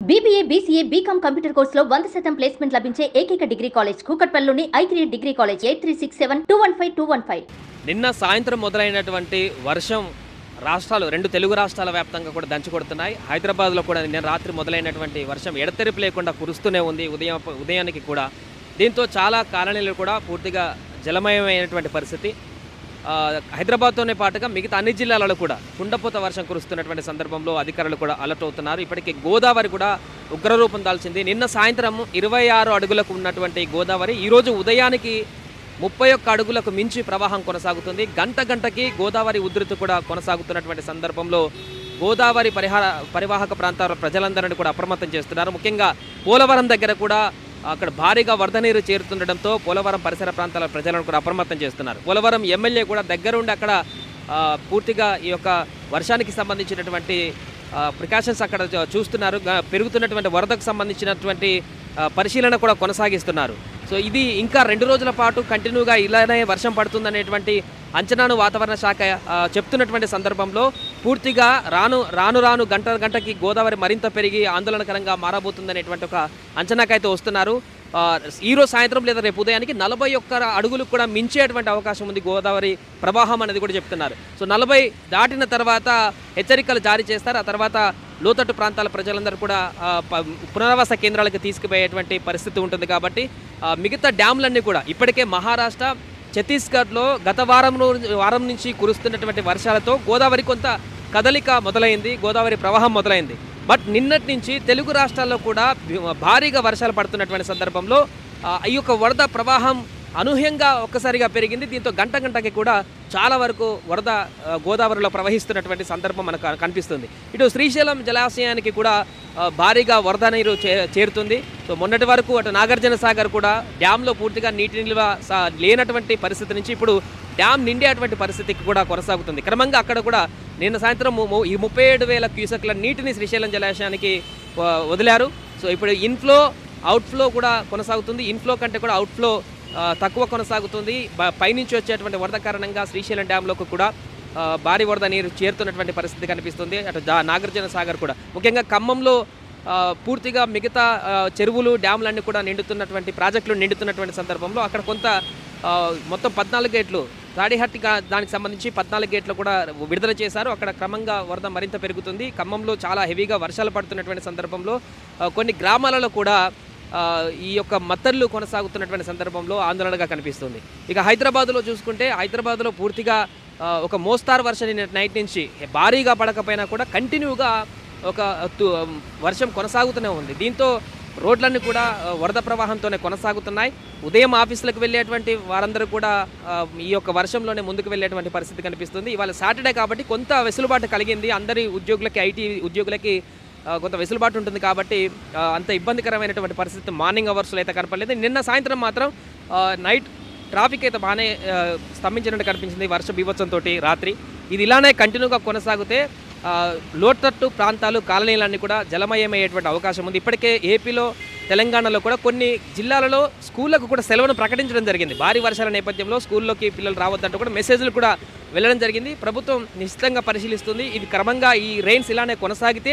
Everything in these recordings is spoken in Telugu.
BBA, BCA, BCom కంప్యూటర్ కోర్సులో 100% ప్లేస్మెంట్ లభించే ఏకైక డిగ్రీ కాలేజ్ కూకట్పల్లిలోని I3 డిగ్రీ కాలేజ్ 8367215215. నిన్న సాయంత్రం మొదలైనటువంటి వర్షం రెండు తెలుగు రాష్ట్రాల వ్యాప్తంగా కూడా దంచుకొడుతున్నాయి. హైదరాబాద్లో కూడా నిన్న రాత్రి మొదలైనటువంటి వర్షం ఎడతెరిపి లేకుండా కురుస్తూనే ఉంది ఉదయానికి కూడా. దీంతో చాలా కాలనీలు కూడా పూర్తిగా జలమయమైనటువంటి పరిస్థితి. హైదరాబాద్తోనే పాటుగా మిగతా అన్ని జిల్లాలలో కూడా కుండపోత వర్షం కురుస్తున్నటువంటి సందర్భంలో అధికారులు కూడా అలర్ట్ అవుతున్నారు. ఇప్పటికే గోదావరి కూడా ఉగ్రరూపం దాల్చింది. నిన్న సాయంత్రం 26 అడుగులకు ఉన్నటువంటి గోదావరి ఈరోజు ఉదయానికి 31 అడుగులకు మించి ప్రవాహం కొనసాగుతుంది. గంటకి గోదావరి ఉధృతి కూడా కొనసాగుతున్నటువంటి సందర్భంలో గోదావరి పరివాహక ప్రాంతాల ప్రజలందరినీ కూడా అప్రమత్తం చేస్తున్నారు. ముఖ్యంగా పోలవరం దగ్గర కూడా అక్కడ భారీగా వరద నీరు చేరుతుండటంతో పోలవరం పరిసర ప్రాంతాల ప్రజలను కూడా అప్రమత్తం చేస్తున్నారు. పోలవరం ఎమ్మెల్యే కూడా దగ్గరుండి అక్కడ పూర్తిగా ఈ యొక్క వర్షానికి సంబంధించినటువంటి ప్రికాషన్స్ అక్కడ చూస్తున్నారు. పెరుగుతున్నటువంటి వరదకు సంబంధించినటువంటి పరిశీలన కూడా కొనసాగిస్తున్నారు. సో ఇది ఇంకా 2 రోజుల పాటు కంటిన్యూగా ఇలానే వర్షం పడుతుందనేటువంటి అంచనాను వాతావరణ శాఖ చెప్తున్నటువంటి సందర్భంలో పూర్తిగా రాను గంటకి గోదావరి మరింత పెరిగి ఆందోళనకరంగా మారబోతుందనేటువంటి ఒక అంచనాకైతే వస్తున్నారు. ఈరోజు సాయంత్రం లేదా రేపు ఉదయానికి 41 అడుగులు కూడా మించేటువంటి అవకాశం ఉంది గోదావరి ప్రవాహం అనేది కూడా చెప్తున్నారు. సో 40 దాటిన తర్వాత హెచ్చరికలు జారీ చేస్తారు. ఆ తర్వాత లోతట్టు ప్రాంతాల ప్రజలందరూ కూడా పునరావాస కేంద్రాలకు తీసుకుపోయేటువంటి పరిస్థితి ఉంటుంది. కాబట్టి మిగతా డ్యామ్లన్నీ కూడా ఇప్పటికే మహారాష్ట్ర, ఛత్తీస్గఢ్లో గత వారం నుంచి కురుస్తున్నటువంటి వర్షాలతో గోదావరి కొంత కదలిక మొదలైంది, గోదావరి ప్రవాహం మొదలైంది. బట్ నిన్నటి నుంచి తెలుగు రాష్ట్రాల్లో కూడా భారీగా వర్షాలు పడుతున్నటువంటి సందర్భంలో ఈ యొక్క వరద ప్రవాహం అనూహ్యంగా ఒక్కసారిగా పెరిగింది. దీంతో గంటకి కూడా చాలా వరకు వరద గోదావరిలో ప్రవహిస్తున్నటువంటి సందర్భం మనకు కనిపిస్తుంది. ఇటు శ్రీశైలం జలాశయానికి కూడా భారీగా వరద నీరు చేరుతుంది. సో మొన్నటి వరకు అటు నాగార్జున సాగర్ కూడా డ్యాంలో పూర్తిగా నీటి నిల్వ లేనటువంటి పరిస్థితి నుంచి ఇప్పుడు డ్యామ్ నిండేటువంటి పరిస్థితికి కూడా కొనసాగుతుంది. క్రమంగా అక్కడ కూడా నిన్న సాయంత్రం ఈ 37,000 క్యూసెక్ల నీటిని శ్రీశైలం జలాశయానికి వదిలారు. సో ఇప్పుడు ఇన్ఫ్లో అవుట్ఫ్లో కూడా కొనసాగుతుంది. ఇన్ఫ్లో కంటే కూడా అవుట్ఫ్లో తక్కువ కొనసాగుతుంది. పైనుంచి వచ్చేటువంటి వరద కారణంగా శ్రీశైలం డ్యాంలోకి కూడా భారీ వరద నీరు చేరుతున్నటువంటి పరిస్థితి కనిపిస్తుంది. అటు నాగార్జున సాగర్ కూడా ముఖ్యంగా ఖమ్మంలో పూర్తిగా మిగతా చెరువులు డ్యాములన్నీ కూడా ప్రాజెక్టులు నిండుతున్నటువంటి సందర్భంలో అక్కడ కొంత మొత్తం 14 గేట్లు తాడిహట్టి దానికి సంబంధించి 14 గేట్లు కూడా విడుదల చేశారు. అక్కడ క్రమంగా వరద మరింత పెరుగుతుంది. ఖమ్మంలో చాలా హెవీగా వర్షాలు పడుతున్నటువంటి సందర్భంలో కొన్ని గ్రామాలలో కూడా ఈ యొక్క మత్తర్లు కొనసాగుతున్నటువంటి సందర్భంలో ఆందోళనగా కనిపిస్తుంది. ఇక హైదరాబాద్లో చూసుకుంటే హైదరాబాద్లో పూర్తిగా ఒక మోస్తారు వర్షం నైట్ నుంచి భారీగా పడకపోయినా కూడా కంటిన్యూగా ఒక వర్షం కొనసాగుతూనే ఉంది. దీంతో రోడ్లన్నీ కూడా వరద ప్రవాహంతోనే కొనసాగుతున్నాయి. ఉదయం ఆఫీసులకు వెళ్ళేటువంటి వారందరూ కూడా ఈ యొక్క వర్షంలోనే ముందుకు వెళ్ళేటువంటి పరిస్థితి కనిపిస్తుంది. ఇవాళ సాటర్డే కాబట్టి కొంత వెసులుబాటు కలిగింది. అందరి ఉద్యోగులకి, ఐటీ ఉద్యోగులకి కొంత వెసులుబాటు ఉంటుంది కాబట్టి అంత ఇబ్బందికరమైనటువంటి పరిస్థితి మార్నింగ్ అవర్స్లో అయితే కనపడలేదు. నిన్న సాయంత్రం మాత్రం నైట్ ట్రాఫిక్ అయితే బాగానే స్తంభించినట్టు కనిపించింది వర్ష బీభత్సంతో రాత్రి. ఇది ఇలానే కంటిన్యూగా కొనసాగితే లోతట్టు ప్రాంతాలు, కాలనీలన్నీ కూడా జలమయమయ్యేటువంటి అవకాశం ఉంది. ఇప్పటికే ఏపీలో, తెలంగాణలో కూడా కొన్ని జిల్లాలలో స్కూళ్లకు కూడా సెలవును ప్రకటించడం జరిగింది. భారీ వర్షాల నేపథ్యంలో స్కూల్లోకి పిల్లలు రావద్దంటూ కూడా మెసేజ్లు కూడా వెళ్ళడం జరిగింది. ప్రభుత్వం నిశ్చితంగా పరిశీలిస్తుంది. ఇది క్రమంగా ఈ రెయిన్స్ ఇలానే కొనసాగితే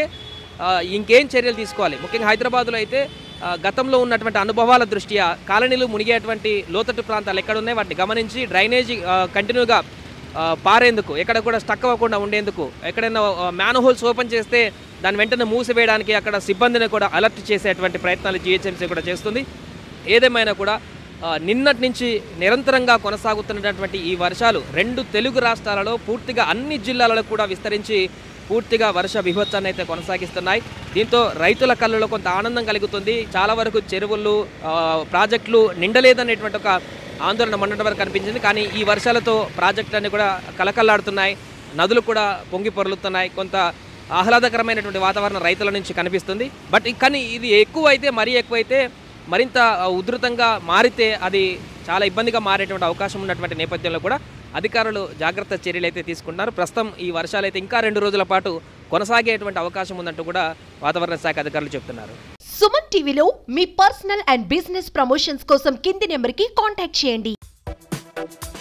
ఇంకేం చర్యలు తీసుకోవాలి. ముఖ్యంగా హైదరాబాద్లో అయితే గతంలో ఉన్నటువంటి అనుభవాల దృష్ట్యా కాలనీలు మునిగేటువంటి లోతట్టు ప్రాంతాలు ఎక్కడున్నాయి వాటిని గమనించి డ్రైనేజీ కంటిన్యూగా పారేందుకు, ఎక్కడ కూడా స్టక్ అవ్వకుండా ఉండేందుకు, ఎక్కడైనా మ్యాన్ హోల్స్ ఓపెన్ చేస్తే దాన్ని వెంటనే మూసివేయడానికి అక్కడ సిబ్బందిని కూడా అలర్ట్ చేసేటువంటి ప్రయత్నాలు జీహెచ్ఎంసీ కూడా చేస్తుంది. ఏదేమైనా కూడా నిన్నటి నుంచి నిరంతరంగా కొనసాగుతున్నటువంటి ఈ వర్షాలు 2 తెలుగు రాష్ట్రాలలో పూర్తిగా అన్ని జిల్లాలలో కూడా విస్తరించి పూర్తిగా వర్ష బీభత్సాన్ని అయితే కొనసాగిస్తున్నాయి. దీంతో రైతుల కళ్ళలో కొంత ఆనందం కలుగుతుంది. చాలా వరకు చెరువులు, ప్రాజెక్టులు నిండలేదనేటువంటి ఒక ఆందోళన మొన్నటి వరకు కనిపించింది. కానీ ఈ వర్షాలతో ప్రాజెక్టులన్నీ కూడా కలకల్లాడుతున్నాయి, నదులు కూడా పొంగి పొర్లుతున్నాయి. కొంత ఆహ్లాదకరమైనటువంటి వాతావరణం రైతుల నుంచి కనిపిస్తుంది. కానీ ఇది మరీ ఎక్కువైతే మరింత ఉధృతంగా మారితే అది చాలా ఇబ్బందిగా మారేటువంటి అవకాశం ఉన్నటువంటి నేపథ్యంలో కూడా అధికారులు జాగ్రత్త చర్యలు అయితే తీసుకుంటున్నారు. ప్రస్తుతం ఈ వర్షాలు అయితే ఇంకా 2 రోజుల పాటు కొనసాగేటువంటి అవకాశం ఉందంటూ కూడా వాతావరణ శాఖ అధికారులు చెప్తున్నారు. సుమన్ టీవీలో మీ పర్సనల్ అండ్ బిజినెస్ ప్రమోషన్స్ కోసం కింది నెంబర్కి కాంటాక్ట్ చేయండి.